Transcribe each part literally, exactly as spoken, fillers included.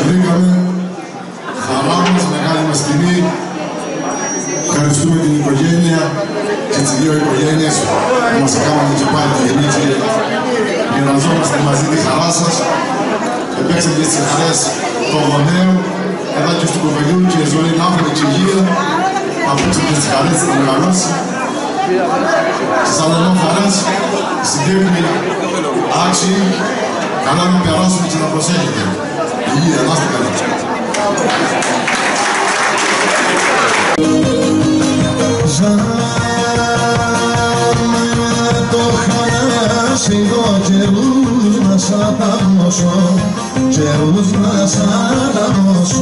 βρήκαμε. Χαρά μας, μεγάλη μας τιμή. Ευχαριστούμε την οικογένεια και τις δύο οικογένειες που μας έκαναν και πάλι τη γεννή και μοιραζόμαστε μαζί τη χαρά σας. Επέξαμε και τις χαρές των γονέων, εδώ και στο κοπελιού και η ζωή να έχουμε και υγεία. Απόψε και τις χαρές της μεγαλώσει. Σας αδελώ χαρές, συγκεκριμένοι άξιοι, καλά να περάσουμε και να προσέχετε. Υγεία, να είστε καλά. Ζάμε το χανάσιδο καιρούς να σ' απαγνώσω, καιρούς να σ' απαγνώσω.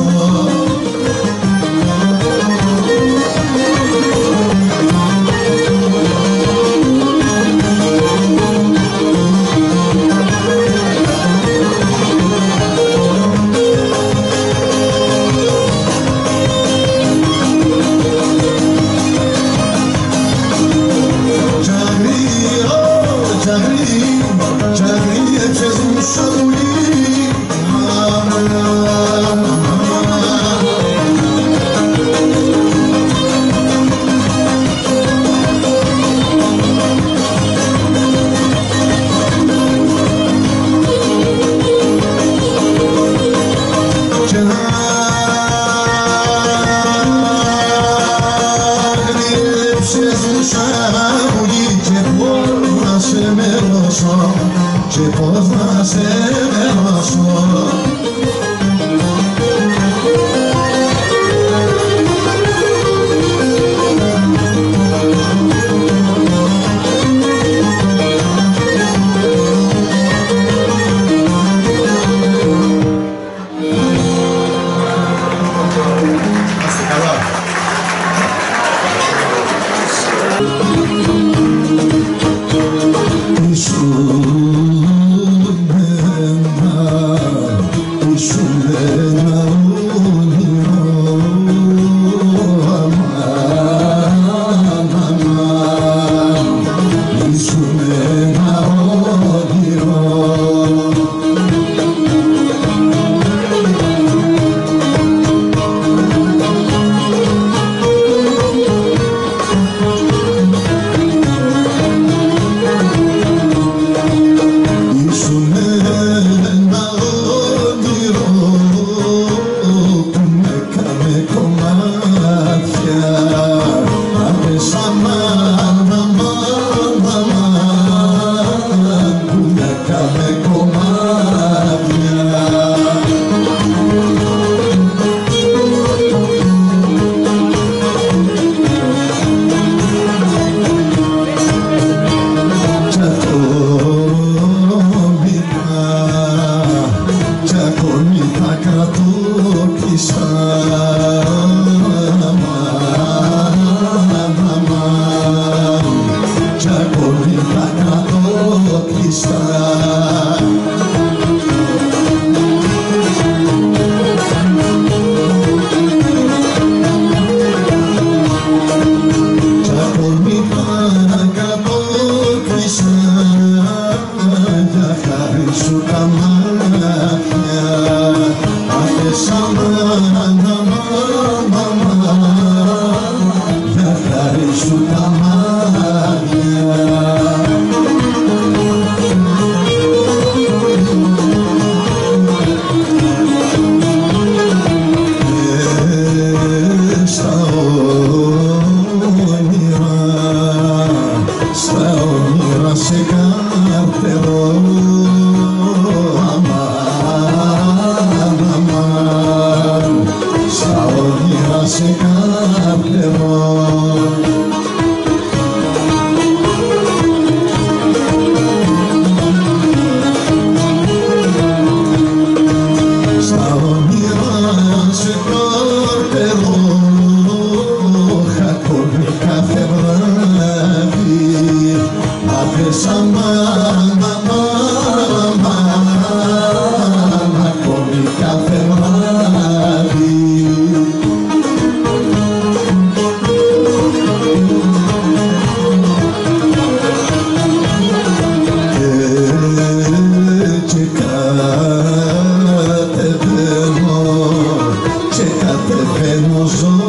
μπαίνω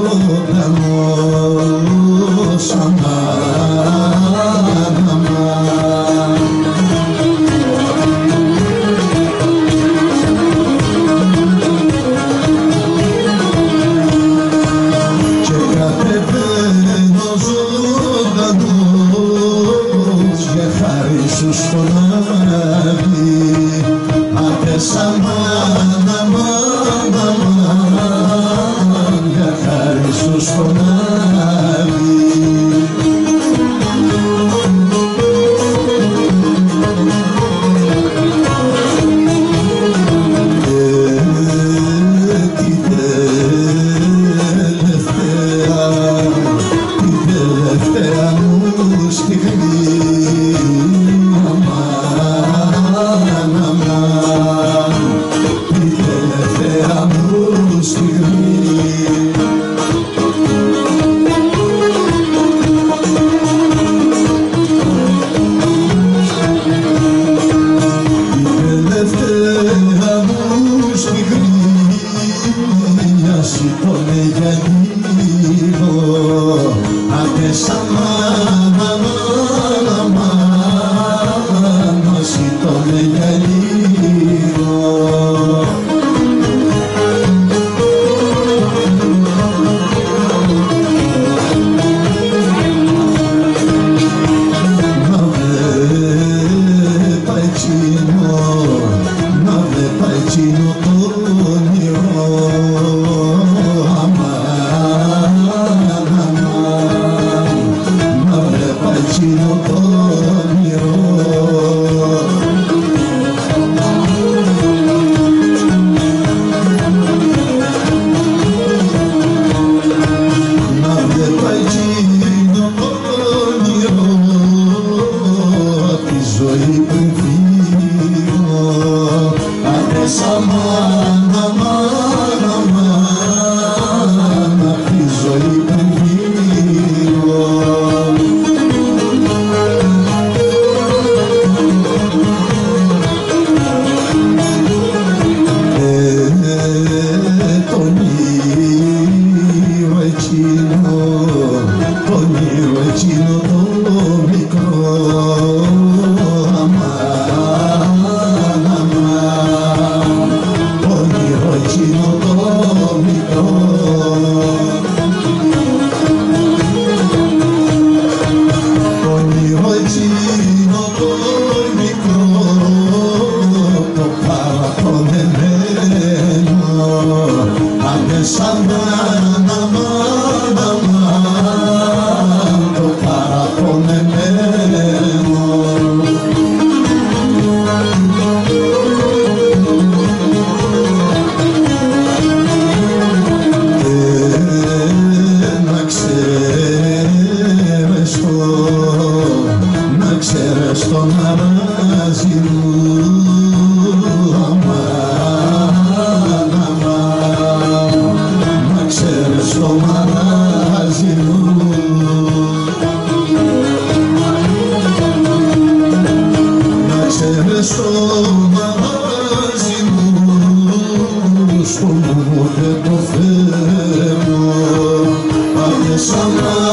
ζωντανός, αμάν, αμάν. Και κατεβαίνω ζωντανός για χάρη σου στον Άδη. Άντες αμάν, αμάν, αμάν, για χάρη σου στον Άδη. Σηκώνε για λίγο, άντες αμάν, αμάν, αμάν, σηκώνε για λίγο. Να βλέπα εκείνο, να βλέπα εκείνο το όνειρο. Εκείνο το όνειρο, να βλέπα εκείνο το όνειρο, τη ζωή πριν φύγω. Άντες αμάν, αμάν, αμάν, τη ζωή πριν φύγω. Το όνειρο εκείνο το μικρό, αμάν, αμάν, το όνειρο εκείνο το μικρό. Το όνειρο εκείνο το μικρό, το παραπονεμένο, άντες αμάν, αμάν, αμάν, το παραπονεμένο. Να ξέρεις το, να ξέρεις το μαράζι μου, αμάν, αμάν, να ξέρεις το μαράζι μου. Να ξέρεις το μαράζι μου, στο μου δεν το θέλω. Άντες αμάν,